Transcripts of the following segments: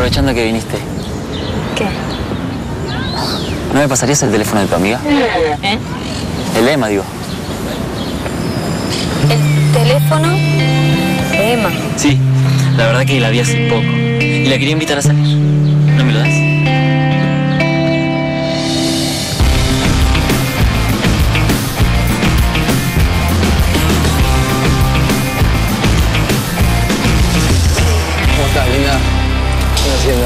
aprovechando que viniste. ¿Qué? ¿No me pasarías el teléfono de tu amiga? ¿Eh? El de Emma, digo. ¿El teléfono de Emma? Sí, la verdad que la vi hace poco. Y la quería invitar a salir. ¿No me lo das? ¿Cómo estás, linda? ¿Qué estás haciendo?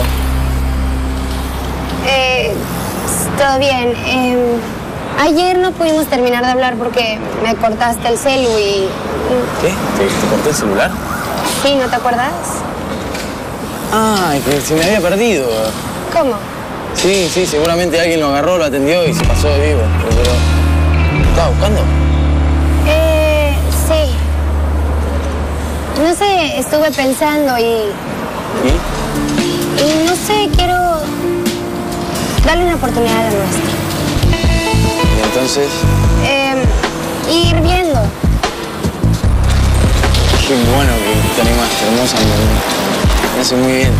Todo bien. Ayer no pudimos terminar de hablar porque me cortaste el celu y... ¿Qué? ¿Te corté el celular? Sí, ¿no te acuerdas? Ah, que se me había perdido. ¿Cómo? Sí, seguramente alguien lo agarró, lo atendió y se pasó de vivo. Pero... ¿Lo estaba buscando? Sí. No sé, estuve pensando y no sé, quiero darle una oportunidad a la nuestra. Y entonces... Ir viendo. Qué bueno que te animaste, hermosa. Me hace muy bien.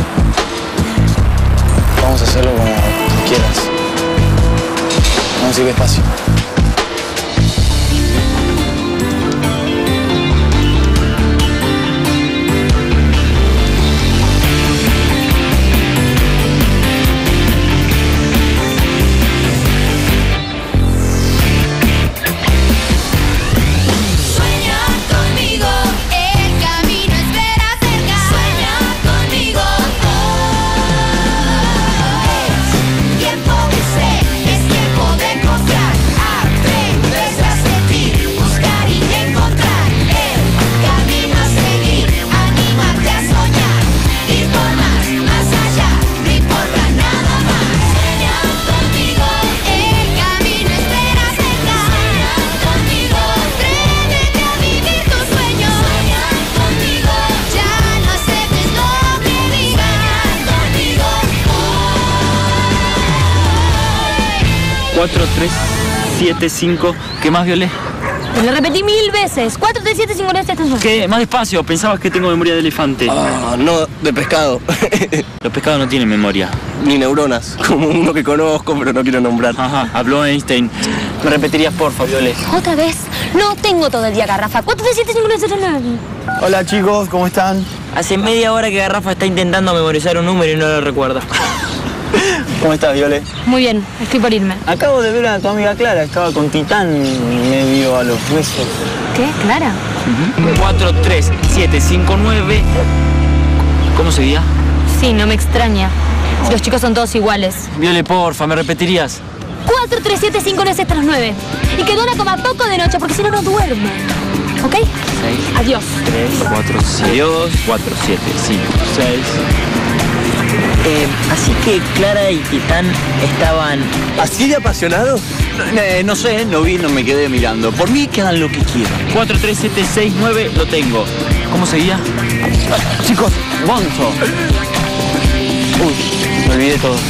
Vamos a hacerlo como quieras. Vamos a ir despacio. Cuatro, 3, 7, 5. ¿Qué más, Violé? Te lo repetí 1000 veces. 4, 3, 7, 5, 7, 8. ¿Qué? Más despacio. Pensabas que tengo memoria de elefante. Ah, no, de pescado. Los pescados no tienen memoria. Ni neuronas, como uno que conozco, pero no quiero nombrar. Ajá, habló Einstein. ¿Me repetirías, porfa, Violé? ¿Otra vez? No tengo todo el día, Garrafa. 4, 3, 7, 5, 7, 9. Hola, chicos, ¿cómo están? Hace media hora que Garrafa está intentando memorizar un número y no lo recuerda. ¿Cómo estás, Viole? Muy bien, estoy por irme. Acabo de ver a tu amiga Clara, estaba con Titán medio a los huesos. ¿Qué? ¿Clara? 4, 3, 7, 5, 9. ¿Cómo seguía? Sí, no me extraña. Si los chicos son todos iguales. Viole, porfa, ¿me repetirías? 4, 3, 7, 5, 9, 7, 9. Y que duerma como a poco de noche, porque si no, no duerme. ¿Ok? 6. Adiós. 3, 4, 7. Adiós. 4, 7, 5, 6. Así que Clara y Titán estaban... ¿Así de apasionados? No sé, no vi, no me quedé mirando. Por mí que hagan lo que quieran. 4, 3, 7, 6, 9. Lo tengo. ¿Cómo seguía? Chicos, Bonzo. Uy, me olvidé todo.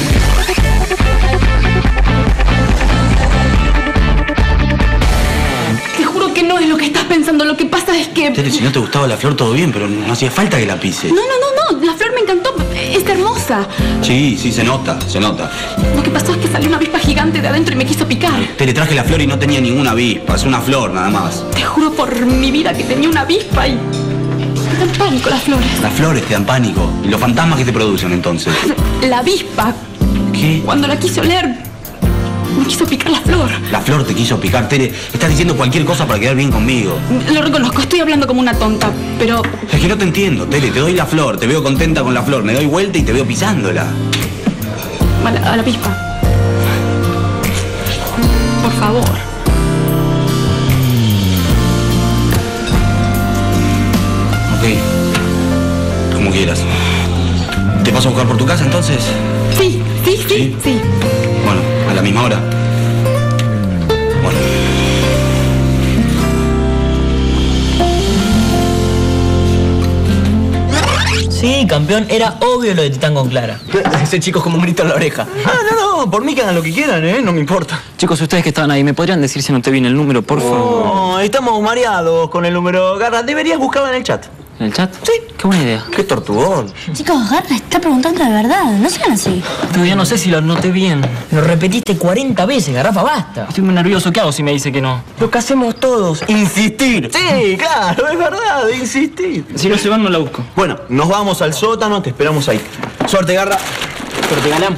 Te juro que no es lo que estás pensando. Lo que pasa es que... Tere, si no te gustaba la flor, todo bien, pero no hacía falta que la pises. No. La flor me encantó. Es hermosa. Sí, se nota. Lo que pasó es que salió una avispa gigante de adentro y me quiso picar. Te le traje la flor y no tenía ninguna avispa, es una flor nada más. Te juro por mi vida que tenía una avispa y... me dan pánico las flores. Las flores te dan pánico. ¿Y los fantasmas que te producen entonces? La avispa, ¿Qué? cuando la quise oler, me quiso picar la flor. La flor te quiso picar, Tere. Estás diciendo cualquier cosa para quedar bien conmigo. Lo reconozco, estoy hablando como una tonta, pero... Es que no te entiendo, Tere. Te doy la flor, te veo contenta con la flor. Me doy vuelta y te veo pisándola. A la avispa. Por favor. Ok. Como quieras. ¿Te paso a buscar por tu casa entonces? Sí. Bueno, a la misma hora. Bueno. Sí, campeón, era obvio lo de Titán con Clara. Ese chico es como un grito en la oreja. No, por mí que hagan lo que quieran, no me importa. Chicos, ustedes que estaban ahí, ¿me podrían decir si no te viene el número, por favor? No, estamos mareados con el número. Garra, deberías buscarlo en el chat. ¿En el chat? Sí. Qué buena idea. Qué tortugón. Chicos, Garra está preguntando de verdad. No sean así. Todavía no sé si lo anoté bien. Lo repetiste 40 veces, Garrafa, basta. Estoy muy nervioso. ¿Qué hago si me dice que no? Lo que hacemos todos, insistir. Sí, claro, es verdad, insistir. Si no se van, no la busco. Bueno, nos vamos al sótano, te esperamos ahí. Suerte, Garra. Suerte, Galán.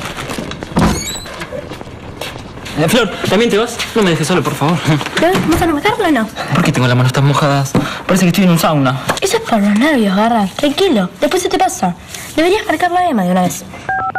Flor, ¿también te vas? No me dejes solo, por favor. ¿Vamos a matarlo o no? ¿Por qué tengo las manos tan mojadas? Parece que estoy en un sauna. Eso es por los nervios, Garra. Tranquilo. Después se te pasa. Deberías marcarla a Emma de una vez.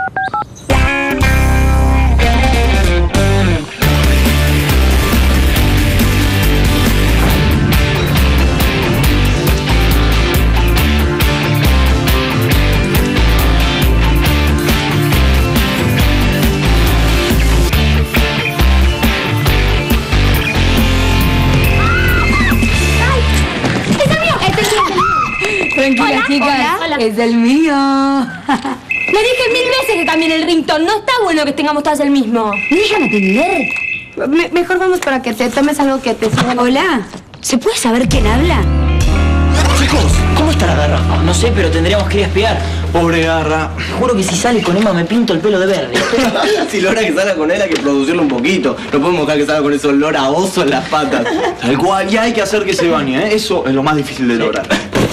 Tranquila, chicas. Hola. Es el mío. Le dije 1000 veces que cambien el ringtone. No está bueno que tengamos todas el mismo. ¿Me dejan atender? Mejor vamos para que te tomes algo que te sirva. Hola. ¿Se puede saber quién habla? Chicos, ¿cómo está la Garra? No sé, pero tendríamos que ir a espiar. Pobre Garra. Juro que si sale con Emma me pinto el pelo de verde. Si logra que salga con él hay que producirlo un poquito. No podemos dejar que salga con ese olor a oso en las patas. Tal cual, y hay que hacer que se bañe, ¿eh? Eso es lo más difícil de lograr.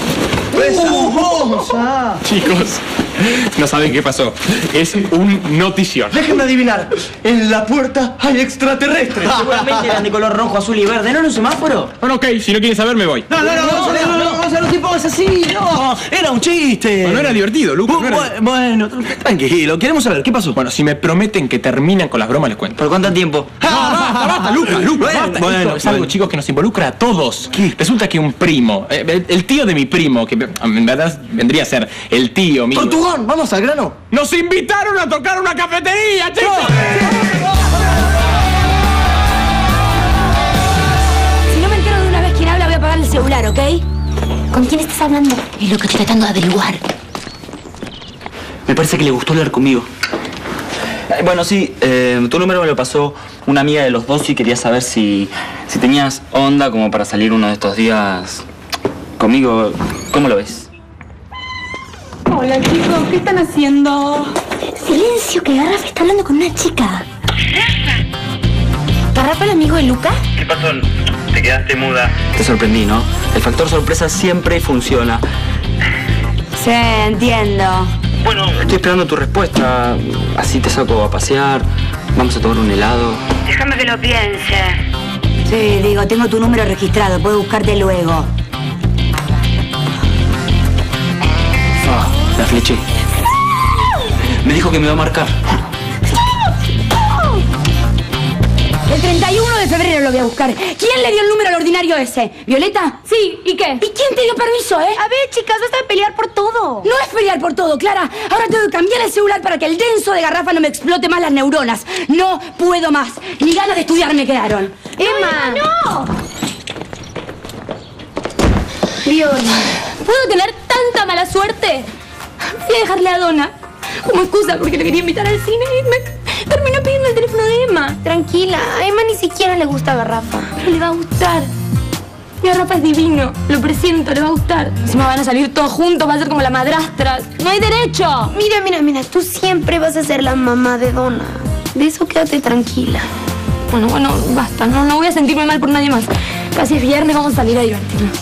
Chicos, no saben qué pasó. Es un notición. Déjenme adivinar. En la puerta hay extraterrestres. Seguramente eran de color rojo, azul y verde. ¿No era un semáforo? Bueno, ok, si no quieren saber, me voy. No, no te pongas así. No, era un chiste. No era divertido, Luca. No era... Bueno, tranquilo. Queremos saber qué pasó. Bueno, si me prometen que terminan con las bromas, les cuento. ¿Por cuánto tiempo? Basta, Luca, basta. Bueno, Esto es algo, chicos, que nos involucra a todos. ¿Qué? Resulta que un primo, el tío de mi primo, que en verdad vendría a ser el tío mío. ¡Tortugón! ¡Vamos al grano! ¡Nos invitaron a tocar una cafetería, chicos! Si no me entero de una vez quién habla, voy a apagar el celular, ¿ok? ¿Con quién estás hablando? Es lo que estoy tratando de averiguar. Me parece que le gustó hablar conmigo. Bueno, sí, tu número me lo pasó una amiga de los dos y quería saber si tenías onda como para salir uno de estos días conmigo. ¿Cómo lo ves? Hola, chicos. ¿Qué están haciendo? Silencio, que Garrafa está hablando con una chica. ¿Garrafa el amigo de Luca? ¿Qué pasó? Te quedaste muda. Te sorprendí, ¿no? El factor sorpresa siempre funciona. Sí, entiendo. Bueno, estoy esperando tu respuesta. Así te saco a pasear. Vamos a tomar un helado. Déjame que lo piense. Sí, digo, tengo tu número registrado. Puedo buscarte luego. La fleché. Me dijo que me iba a marcar. El 31 de febrero lo voy a buscar. ¿Quién le dio el número al ordinario ese? ¿Violeta? Sí, ¿y qué? ¿Y quién te dio permiso, A ver, chicas, basta de pelear por todo. No es pelear por todo, Clara. Ahora tengo que cambiar el celular para que el denso de Garrafa no me explote más las neuronas. No puedo más. Ni ganas de estudiar me quedaron. Emma. ¡No! Viola. ¿Puedo tener tanta mala suerte? Fui a dejarle a Donna como excusa porque le quería invitar al cine y me terminó pidiendo el teléfono de Emma. Tranquila, a Emma ni siquiera le gusta Garrafa. Pero le va a gustar. Garrafa es divino, lo presiento, le va a gustar. Si me van a salir todos juntos, va a ser como la madrastra. ¡No hay derecho! Mira, tú siempre vas a ser la mamá de Donna. De eso quédate tranquila. Bueno, basta, no voy a sentirme mal por nadie más. Casi es viernes, vamos a salir a divertirnos.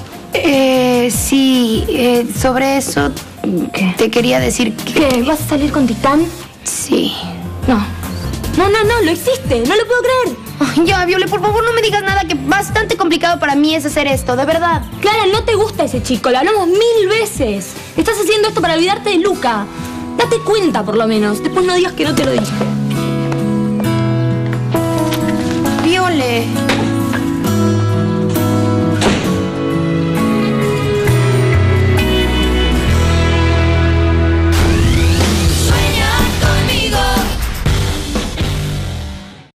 Sí, sobre eso ¿Qué? te quería decir que... ¿Qué? ¿Vas a salir con Titán? Sí. No, lo hiciste, no lo puedo creer. Ay, ya, Viole, por favor no me digas nada, que bastante complicado para mí es hacer esto, de verdad. Clara, no te gusta ese chico, lo hablamos 1000 veces. Estás haciendo esto para olvidarte de Luca. Date cuenta, por lo menos. Después no digas que no te lo dije. Viole.